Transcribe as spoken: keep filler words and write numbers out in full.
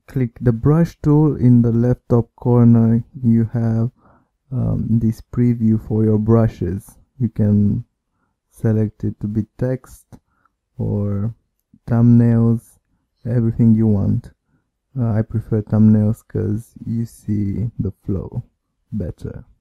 click the brush tool in the left top corner. You have um, this preview for your brushes. You can select it to be text or thumbnails, everything you want. uh, I prefer thumbnails because you see the flow better.